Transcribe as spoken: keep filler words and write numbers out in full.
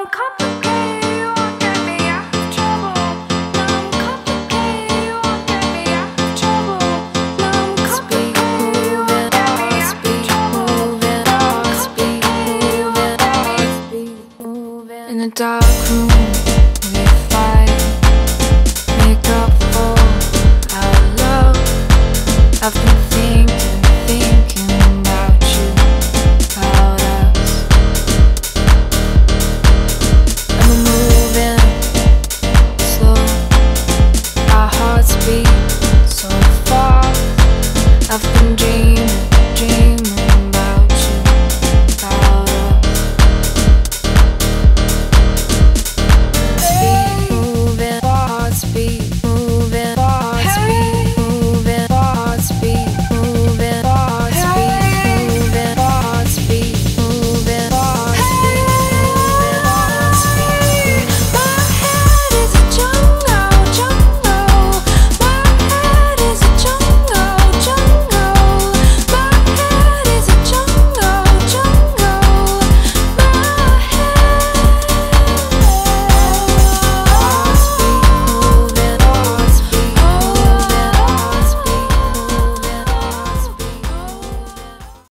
complicated, you won't get me out of trouble. Now I'm complicated, you won't get me out of trouble. Now I'm complicated, you won't get me out of trouble. Speak, move it on, speak, move it on. In the dark room.